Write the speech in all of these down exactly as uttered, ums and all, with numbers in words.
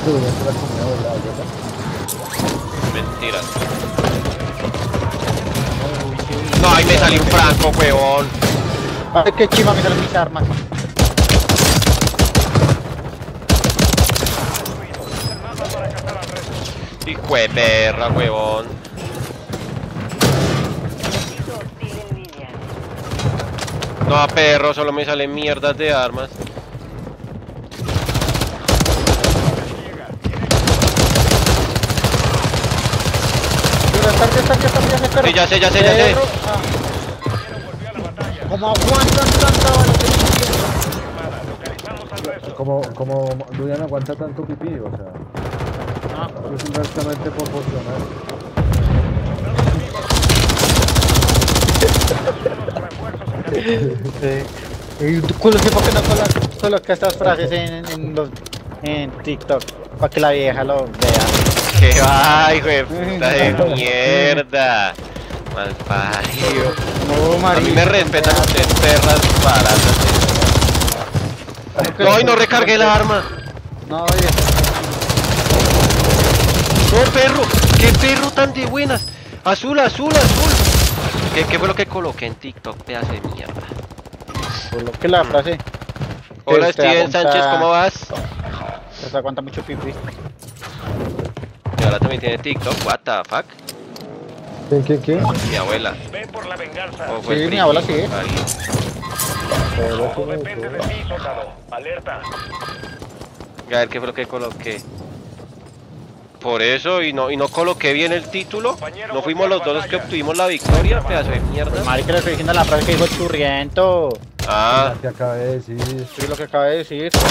Tú, ya te la comida volada, ¿verdad? Mentiras. No, ahí me salió un franco, huevón. Ay, qué chima me salen mis armas. Hijo de perra, huevón. No, perro, solo me salen mierdas de armas. Sí, ya sé, ya sé, ya sé. ¿Cómo aguantan tanta bala que no Como, como Luya no aguanta tanto pipí, o sea. Ah, Es inversamente proporcional. sí. Y tú culo, ¿por qué no colocas coloca estas frases en, en, los, en TikTok? Para que la vieja lo vea. Que va, hijo de puta de mierda. Malparido. No, A marica. mí me respetan ustedes, perras baratas. No, y no recargué la arma. No, oye. No, perro. Qué perro tan de buenas. Azul, azul, azul. ¿Qué, qué fue lo que coloqué en TikTok? Pedazo de mierda. Coloque la frase. Hola, Usted Steven aguanta- Sánchez, ¿cómo vas? Usted aguanta mucho pipí. Y ahora también tiene TikTok, what the fuck. ¿Quién, quién, quién? Mi abuela. Ven por la venganza. ¿O fue Sí, el mi friki? abuela sí. Alguien. Pero Todo sí, depende de ti, soldado. Alerta. A ver, ¿qué fue lo que coloqué? Por eso, y no, y no coloqué bien el título. No fuimos los dos los que obtuvimos la victoria, pedazo de mierda. Marica, le estoy diciendo la frase que dijo churriento. Ah, Ya te acabé de decir. Sí, lo que acaba de decir. Tu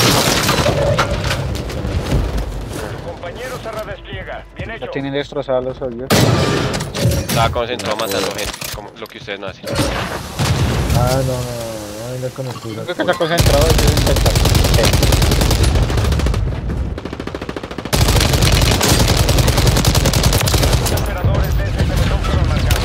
compañero se redespliega. Bien Ya hecho. tienen destrozados los ojos. estaba concentrado matando gente, como lo que ustedes no hacen. Ah, no, no, no, no venga con excusas. Creo que está concentrado. Eso es intentar. Los operadores de ese pelotón fueron marcados.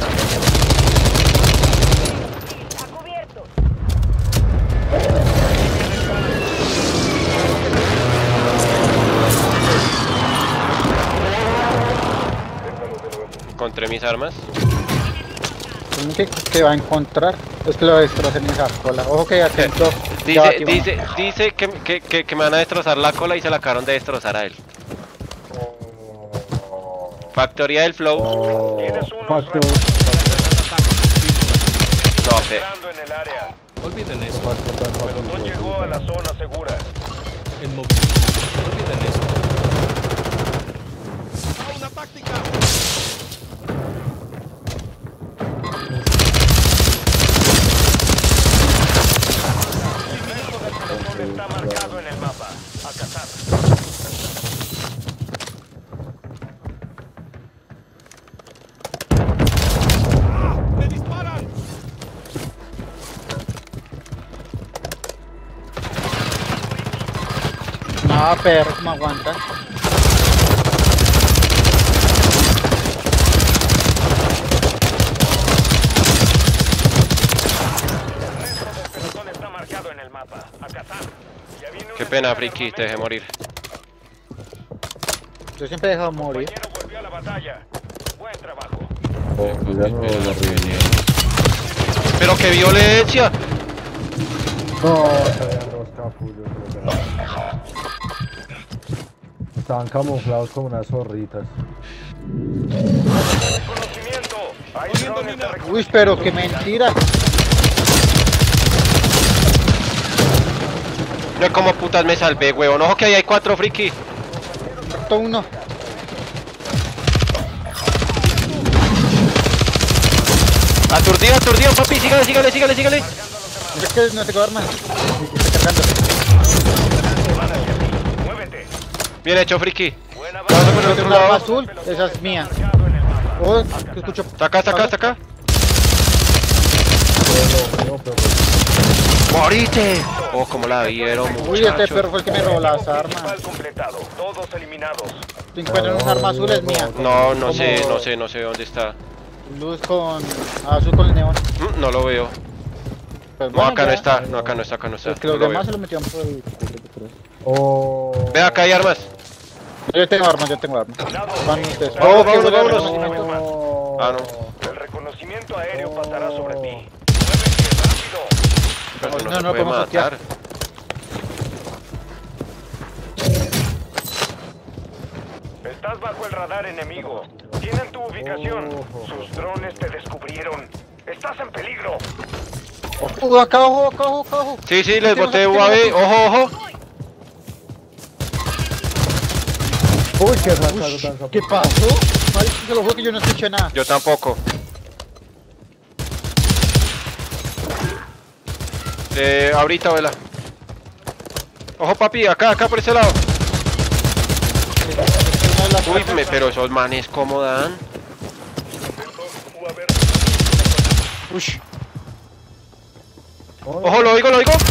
Encontré mis armas. ¿Cómo que, que va a encontrar? Es que lo destrocen en esa cola. Ojo que atento. Ya va Dice, aquí, dice, dice que, que, que, que me van a destrozar la cola y se la acabaron de destrozar a él. Factoría del Flow. Oh, Tienes unos facto, No, pe- entrando en el área. Olviden eso. facto, tan El pelotón fácil. llegó a la zona segura. En movimiento. Olviden eso. ¡A una táctica! El pelotón está marcado en el mapa. A cazar. ¡Me disparan! No, perro, ¿cómo aguanta? El resto del pelotón está marcado en el mapa. A cazar. Ya viene qué una pena, entrega de friki, te dejé armamento. morir. Yo siempre he dejado morir. Compañero volvió a la batalla. Buen trabajo. Oh, ya no lo arruiné. Pero qué violencia. No, se veían los capullos. pero ya. Estaban camuflados como unas zorritas. Conocimiento. Hay drones de recogida. Uy, pero qué mentira. Yo como putas me salvé, huevón. Ojo que ahí hay cuatro, friki. Muerto uno. Aturdido, aturdido, papi. Sígale, sígale, sígale, sígale. Es que no tengo armas. Estoy cargando. Muévete. Bien hecho, friki. Buena Vamos a poner Tengo otro un arma lado. azul. Esa es mía. marcado en el mapa. Oh, que escucho. Está acá, está acá, está acá. Pero no, pero ¡Morite! Oh, como la vieron, Uy, este muchacho. perro fue el que me robó las armas. Principal completado. Todos eliminados. Si encuentran un arma azul es mía. No, no sé, Como no sé, no sé dónde está. Luz con azul con el neón. Mm, No lo veo. Pues No, bueno, acá no ya. está, no, acá no está, acá no está. Es que No los lo demás veo. se lo metieron por el culo, ¿tú crees? Oh. Ve, acá hay armas. Yo tengo armas, yo tengo armas. Van ustedes. Vamos, Oh, qué vámonos, buena vámonos. arma. Oh. Ah, no. El reconocimiento aéreo pasará sobre ti. ¡Muévete rápido! Pero No, no, no, se no puede podemos matar. Estás bajo el radar enemigo. Tienen tu ubicación. Oh. Sus drones te descubrieron. Estás en peligro. Uh, acá abajo, acá abajo, acá abajo. Sí, sí, les Tenemos boté aquí, U A V. tenemos Ojo, ojo. Uy, qué fracaso tan sapo. ¿Qué pasó? Marica, se lo juro que yo no escuché nada. Yo tampoco. Eh, ahorita, vela. Ojo, papi, acá, acá por ese lado. Uy, me, pero esos manes, ¿cómo dan? Ush. Ojo, lo oigo, lo oigo.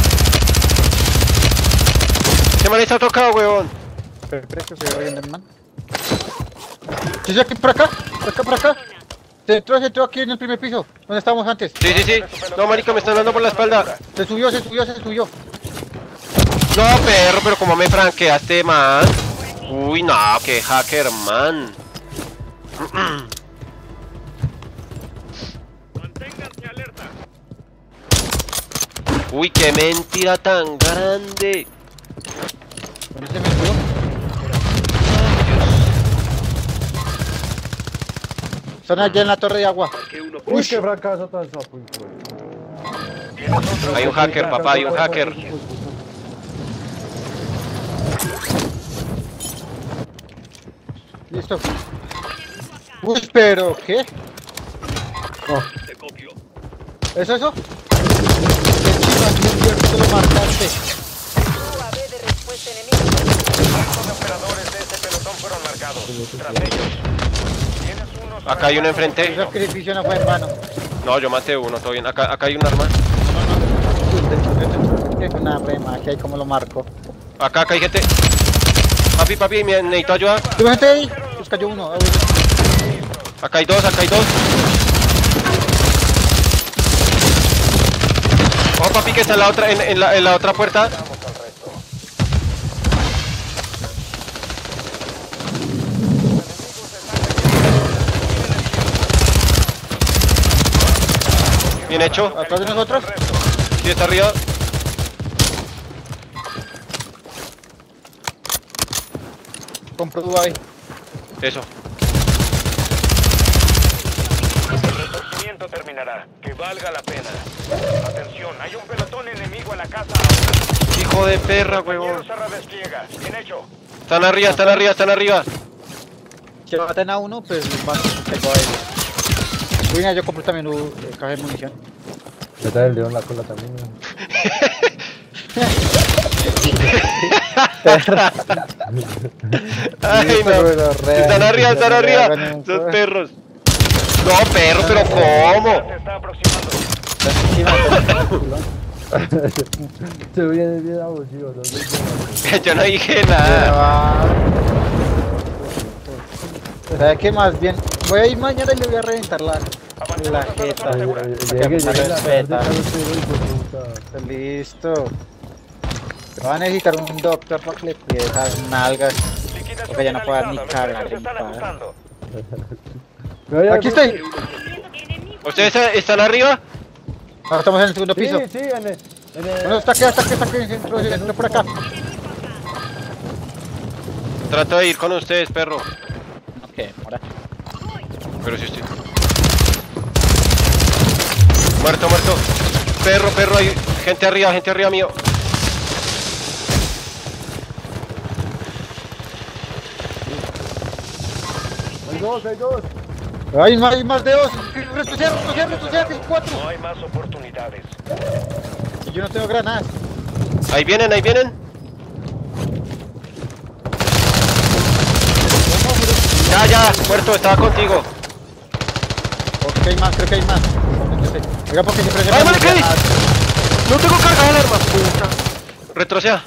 Ese man está tocado, weón. Espera que se vaya viendo el man. Sí, sí, aquí, por acá, por acá, por acá. Se entró, se entró aquí en el primer piso, donde estábamos antes. Sí, sí, sí. No, marica, me están dando por la espalda. Se subió, se subió, se subió. No, perro, pero como me franqueaste, man. Uy, no, que hacker, man. Manténganse alerta. Uy, qué mentira tan grande. ¿Dónde se metió? Están allá en la torre de agua. Uy, qué fracaso tan sapo. Hay un hacker, papá, hay un hacker. Listo. Uy, pero, ¿qué? Oh. ¿Es eso? Encima, tú lo marcaste. U A V de respuesta enemiga. Los operadores de ese pelotón fueron marcados. Tras ellos. Tienes unos Acá hay uno Ese enfrente. sacrificio no fue en vano. No, yo maté uno, todo bien. Acá, acá hay un arma. Es una rema, que hay como lo marco. Acá, acá hay gente. Papi, papi, me necesito ayuda. ¿Tú gente ahí? Pues cayó uno. Acá hay dos, acá hay dos. Ojo, papi, que está en la otra, en, en la, en la otra puerta. Bien hecho. ¿Atrás de nosotros? Sí, está arriba. Compro tu ahí. Eso. El resurgimiento terminará. Que valga la pena. Atención, hay un pelotón enemigo en la casa. Hijo de perra, Compañero huevón. se redespliega. Bien hecho. Están arriba, están arriba, están arriba. Si maten a uno, pues más tengo a ellos. Mira, yo compro también un eh, caja de munición. Me trae el dedo en la cola también. Ay, no. Están arriba, están arriba. Esos perros. No, perro, pero ¿cómo? Se está aproximando. Se viene bien abusivo, ¿no? Yo no dije nada. ¿Sabes qué más bien? Voy a ir mañana y le voy a reventar la, la jeta. Llegué, llegué la respeta. tarde, Listo. Me va a necesitar un doctor para que le cuide esas nalgas. Liquidación Porque ya no puedo dar ni finalizada. cagar Los en precios están paz. ajustando. Aquí estoy. ¿Ustedes están arriba? Ahora estamos en el segundo piso. Sí, sí, en el... En el... Bueno, está aquí, está aquí, está aquí. Entró, entró por acá. Trato de ir con ustedes, perro. Ok, ahora. Pero sí estoy. Muerto, muerto. Perro, perro, hay gente arriba, gente arriba mío. Hay dos, hay dos. Hay más, hay más de dos. Retroceder, retroceder, retroceder, que es cuatro. No hay más oportunidades. Y yo no tengo granadas. Ahí vienen, ahí vienen. Ya, ya, muerto, estaba contigo. Ok, hay más, creo que hay más. Oiga, porque siempre se ¡Ay, me marica! granadas. No tengo cargado el arma, puta. Retroceda.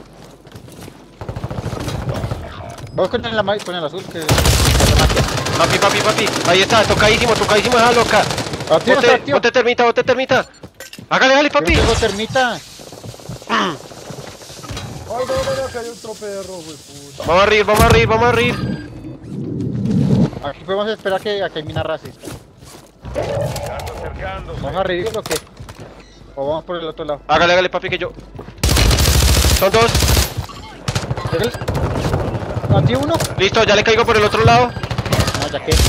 Vamos con el, ama- con el azul, que... Papi, papi, papi. Ahí está, tocadísimo, tocadísimo esa loca. Activo, Bote, activo. bote termita, bote termita. Hágale, hágale, Yo no papi. tengo termita. Ay, no, no, no, que hay otro perro, güey, puta. Vamos a reír, vamos a reír, vamos a reír. Aquí podemos esperar que, a que hay mina racis. Ando acercándose. ¿Vamos a revivir o qué? O vamos por el otro lado. Hágale, hágale, papi, que yo. Son dos. Llegale. ¿A ti uno? Listo, ya le caigo por el otro lado. No, ya que.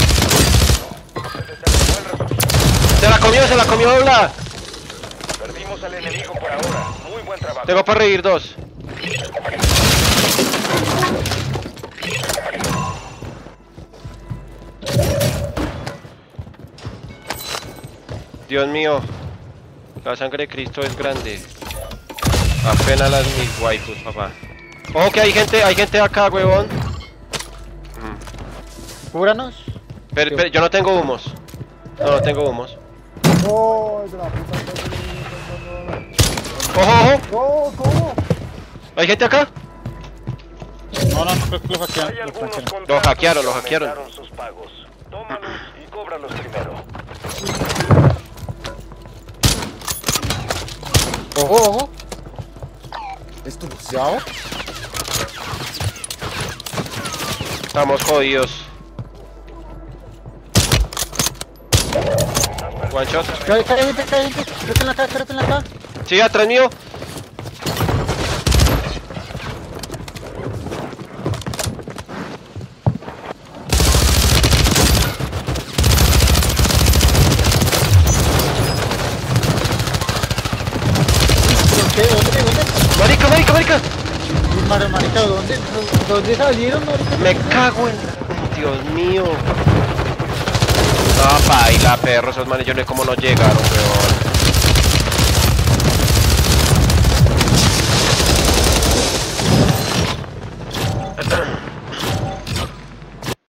Se la comió, se la comió doblada. Perdimos al enemigo por ahora. Muy buen trabajo. Tengo para reír dos. Dios mío, la sangre de Cristo es grande. Apenas las mis waifus, papá. Ojo que hay gente, hay gente acá, huevón. Mm. Cúbranos. Pero, pero yo no tengo humos. No, no tengo humos. No, de la puta. Ojo, ojo. No, ¿cómo? ¿Hay gente acá? No, no, no creo que lo hackean. Hay Lo algunos hackean. contratos Lo hackearon, que lo hackearon. aumentaron sus pagos. Tómalos y cóbralos primero. Ojo, ojo. ¿Esto buceado? Estamos jodidos. One shot. Cae, cae gente, cae gente. Espérate en la acá, espérate en la acá. Sí, atrás mío. ¿Qué? ¿Dónde? ¿Dónde? Marica, marica, marica. Mar- Marica, ¿dónde? ¿Dónde salieron, marica? Me cago en... Dios mío. No, paila, perro, esos manes, yo no sé cómo no llegaron, weón.